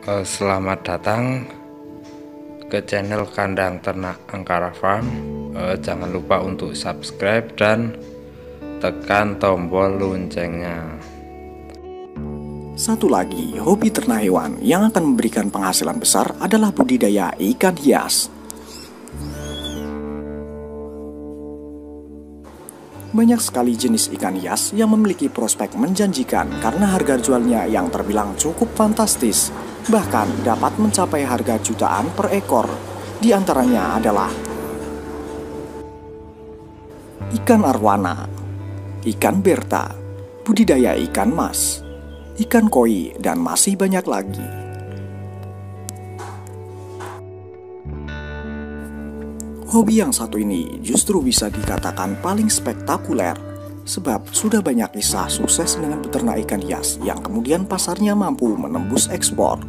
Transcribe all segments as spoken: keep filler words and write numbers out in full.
Eh, selamat datang ke channel Kandang Ternak Angkara Farm. Eh, jangan lupa untuk subscribe dan tekan tombol loncengnya. Satu lagi hobi ternak hewan yang akan memberikan penghasilan besar adalah budidaya ikan hias. Banyak sekali jenis ikan hias yang memiliki prospek menjanjikan karena harga jualnya yang terbilang cukup fantastis, bahkan dapat mencapai harga jutaan per ekor. Di antaranya adalah ikan arwana, ikan berta, budidaya ikan mas, ikan koi, dan masih banyak lagi. Hobi yang satu ini justru bisa dikatakan paling spektakuler, sebab sudah banyak kisah sukses dengan beternak ikan hias yang kemudian pasarnya mampu menembus ekspor.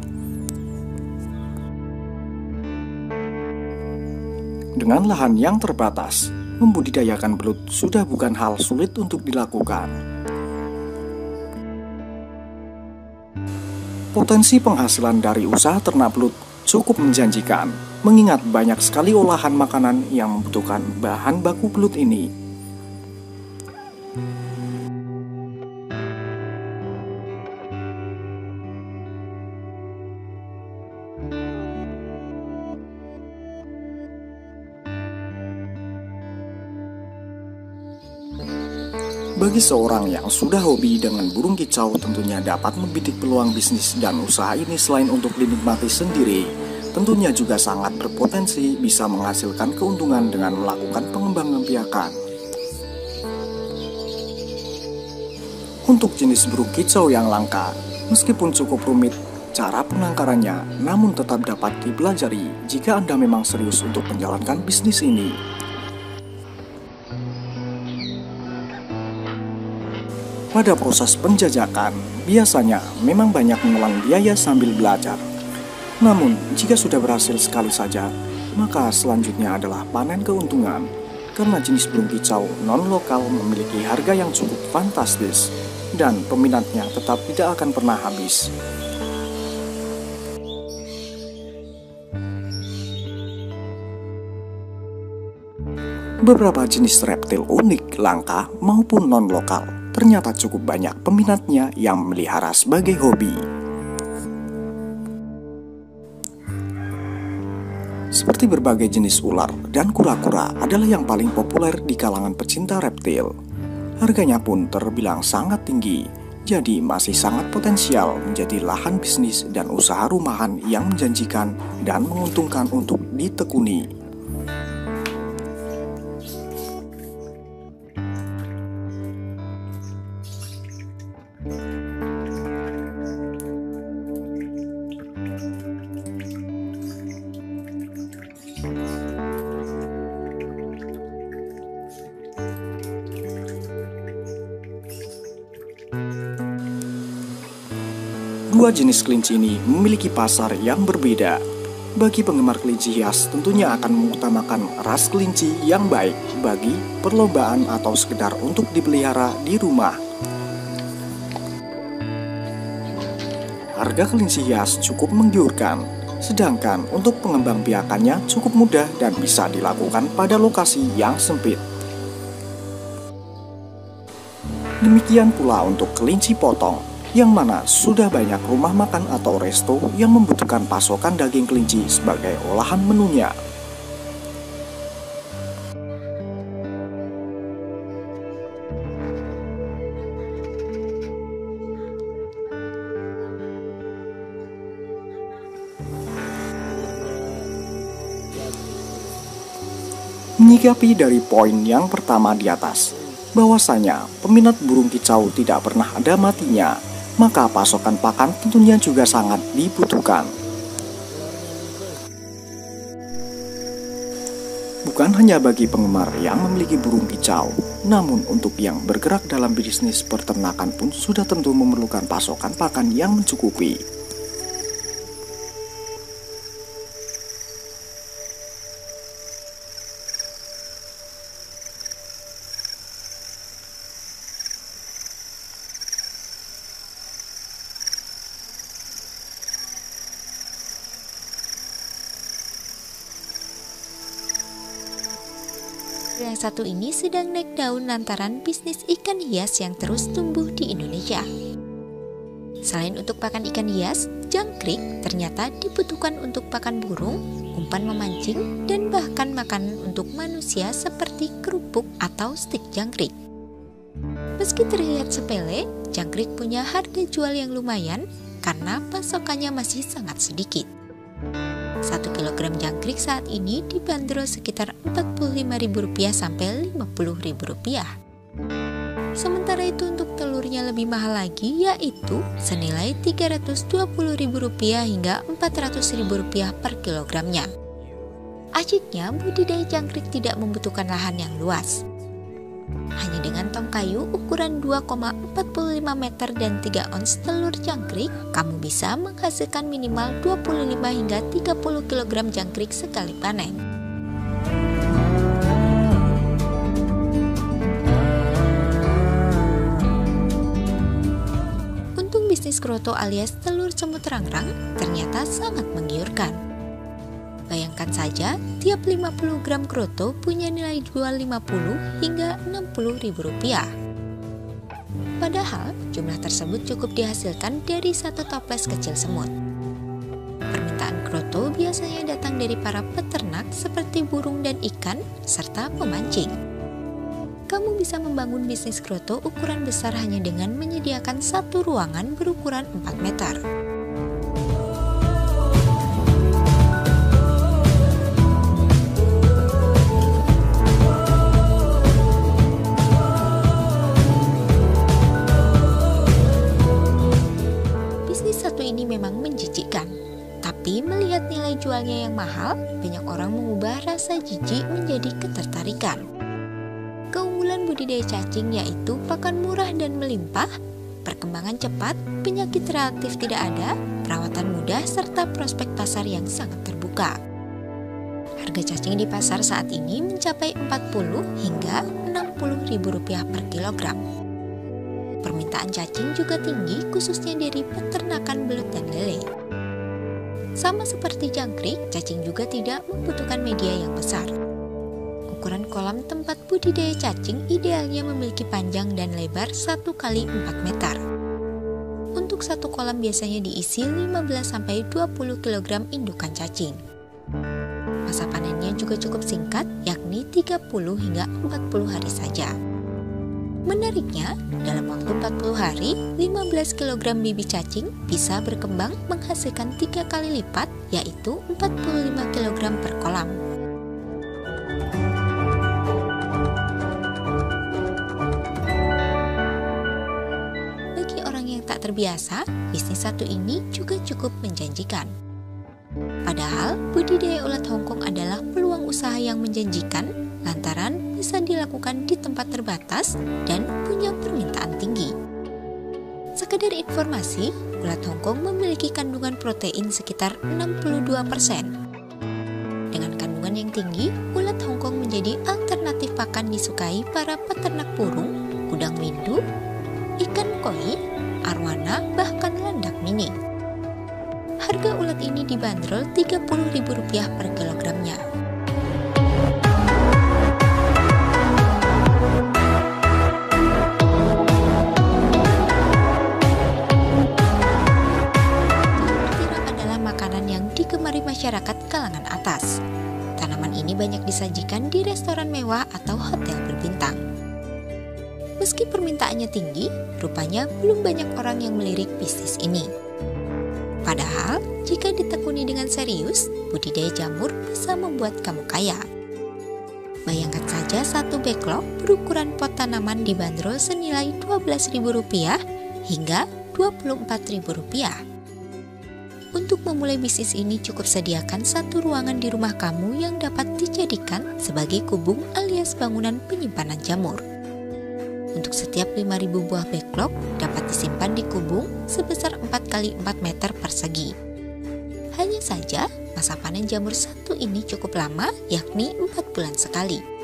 Dengan lahan yang terbatas, membudidayakan belut sudah bukan hal sulit untuk dilakukan. Potensi penghasilan dari usaha ternak belut cukup menjanjikan, mengingat banyak sekali olahan makanan yang membutuhkan bahan baku belut ini. Bagi seorang yang sudah hobi dengan burung kicau, tentunya dapat membidik peluang bisnis dan usaha ini. Selain untuk dinikmati sendiri, tentunya juga sangat berpotensi bisa menghasilkan keuntungan dengan melakukan pengembangan biakan. Untuk jenis burung kicau yang langka, meskipun cukup rumit cara penangkarannya, namun tetap dapat dipelajari jika Anda memang serius untuk menjalankan bisnis ini. Pada proses penjajakan, biasanya memang banyak menelan biaya sambil belajar. Namun, jika sudah berhasil sekali saja, maka selanjutnya adalah panen keuntungan. Karena jenis burung kicau non-lokal memiliki harga yang cukup fantastis, dan peminatnya tetap tidak akan pernah habis. Beberapa jenis reptil unik, langka maupun non-lokal ternyata cukup banyak peminatnya yang memelihara sebagai hobi. Seperti berbagai jenis ular dan kura-kura adalah yang paling populer di kalangan pecinta reptil. Harganya pun terbilang sangat tinggi, jadi masih sangat potensial menjadi lahan bisnis dan usaha rumahan yang menjanjikan dan menguntungkan untuk ditekuni. Dua jenis kelinci ini memiliki pasar yang berbeda. Bagi penggemar kelinci hias, tentunya akan mengutamakan ras kelinci yang baik bagi perlombaan atau sekedar untuk dipelihara di rumah. Harga kelinci hias cukup menggiurkan, sedangkan untuk pengembang biakannya cukup mudah dan bisa dilakukan pada lokasi yang sempit. Demikian pula untuk kelinci potong, yang mana sudah banyak rumah makan atau resto yang membutuhkan pasokan daging kelinci sebagai olahan menunya. Menyikapi dari poin yang pertama di atas, bahwasanya peminat burung kicau tidak pernah ada matinya, maka pasokan pakan tentunya juga sangat dibutuhkan. Bukan hanya bagi penggemar yang memiliki burung kicau, namun untuk yang bergerak dalam bisnis peternakan pun sudah tentu memerlukan pasokan pakan yang mencukupi. yang satu ini sedang naik daun lantaran bisnis ikan hias yang terus tumbuh di Indonesia. Selain untuk pakan ikan hias, jangkrik ternyata dibutuhkan untuk pakan burung, umpan memancing, dan bahkan makanan untuk manusia seperti kerupuk atau stik jangkrik. Meski terlihat sepele, jangkrik punya harga jual yang lumayan karena pasokannya masih sangat sedikit. Satu kilogram jangkrik saat ini dibanderol sekitar empat puluh lima ribu rupiah sampai lima puluh ribu rupiah. Sementara itu untuk telurnya lebih mahal lagi, yaitu senilai tiga ratus dua puluh ribu rupiah hingga empat ratus ribu rupiah per kilogramnya. Asyiknya budidaya jangkrik tidak membutuhkan lahan yang luas. Hanya dengan tong kayu ukuran dua koma empat lima meter dan tiga ons telur jangkrik, kamu bisa menghasilkan minimal dua puluh lima hingga tiga puluh kilogram jangkrik sekali panen. Untung bisnis kroto alias telur semut rangrang ternyata sangat menggiurkan. Bayangkan saja, tiap lima puluh gram kroto punya nilai jual lima puluh hingga enam puluh ribu rupiah. Padahal, jumlah tersebut cukup dihasilkan dari satu toples kecil semut. Permintaan kroto biasanya datang dari para peternak seperti burung dan ikan, serta pemancing. Kamu bisa membangun bisnis kroto ukuran besar hanya dengan menyediakan satu ruangan berukuran empat meter. Memang menjijikkan, tapi melihat nilai jualnya yang mahal, banyak orang mengubah rasa jijik menjadi ketertarikan. Keunggulan budidaya cacing yaitu pakan murah dan melimpah, perkembangan cepat, penyakit relatif tidak ada, perawatan mudah, serta prospek pasar yang sangat terbuka. Harga cacing di pasar saat ini mencapai empat puluh hingga enam puluh ribu rupiah per kilogram. Permintaan cacing juga tinggi khususnya dari peternakan belut dan lele. Sama seperti jangkrik, cacing juga tidak membutuhkan media yang besar. Ukuran kolam tempat budidaya cacing idealnya memiliki panjang dan lebar satu kali empat meter. Untuk satu kolam biasanya diisi lima belas sampai dua puluh kilogram indukan cacing. Masa panennya juga cukup singkat, yakni tiga puluh hingga empat puluh hari saja. Menariknya, dalam waktu empat puluh hari, lima belas kilogram bibit cacing bisa berkembang menghasilkan tiga kali lipat, yaitu empat puluh lima kilogram per kolam. Bagi orang yang tak terbiasa, bisnis satu ini juga cukup menjanjikan. Padahal, budidaya ulat Hongkong adalah peluang usaha yang menjanjikan lantaran bisa dilakukan di tempat terbatas dan punya permintaan tinggi. Sekedar informasi, ulat Hongkong memiliki kandungan protein sekitar enam puluh dua persen. Dengan kandungan yang tinggi, ulat Hongkong menjadi alternatif pakan disukai para peternak burung, udang windu, ikan koi, arwana, bahkan landak mini. Harga ulat ini dibanderol tiga puluh ribu rupiah per kilogramnya. Digemari masyarakat kalangan atas. Tanaman ini banyak disajikan di restoran mewah atau hotel berbintang. Meski permintaannya tinggi, rupanya belum banyak orang yang melirik bisnis ini. Padahal, jika ditekuni dengan serius, budidaya jamur bisa membuat kamu kaya. Bayangkan saja satu backlog berukuran pot tanaman dibanderol senilai dua belas ribu rupiah hingga dua puluh empat ribu rupiah. Untuk memulai bisnis ini cukup sediakan satu ruangan di rumah kamu yang dapat dijadikan sebagai kubung alias bangunan penyimpanan jamur. Untuk setiap lima ribu buah backlog dapat disimpan di kubung sebesar empat kali empat meter persegi. Hanya saja masa panen jamur satu ini cukup lama, yakni empat bulan sekali.